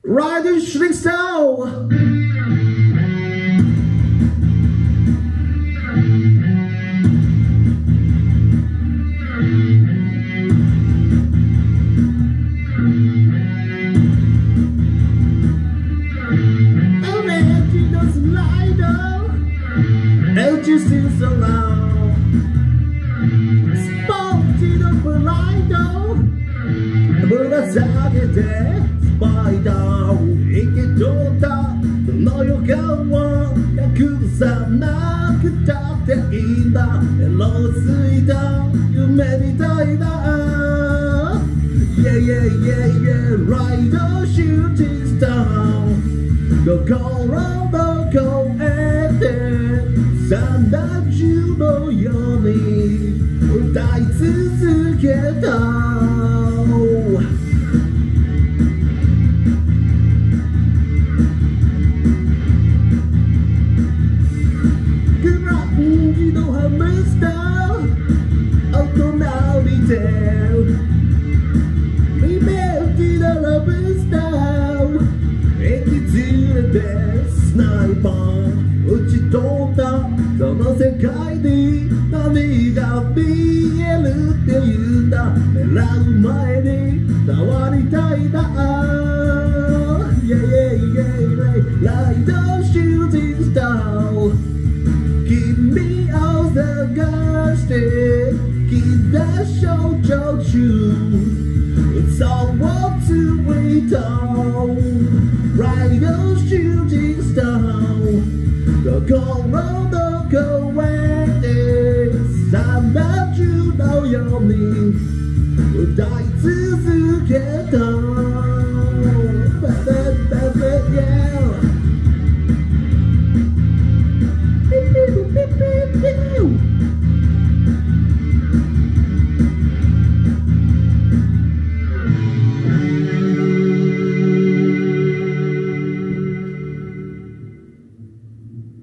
Riding shooting star. LG still so loud. Spotted up a light down. ぶら下げてスパイダー生きとったその予感は隠さなくたっていいんだ色ついた夢みたいだ Yeah yeah yeah yeah Ride shooting star 心の声で三段中のように歌い続けたグランジのハムスター大人びてイメージのラブスター引き連れてスナイパー打ち取ったその世界に何が見えるっていうんだ狙う前に触りたいな Yeah yeah yeah Ride shooting star 君を探してきた象徴中そうついた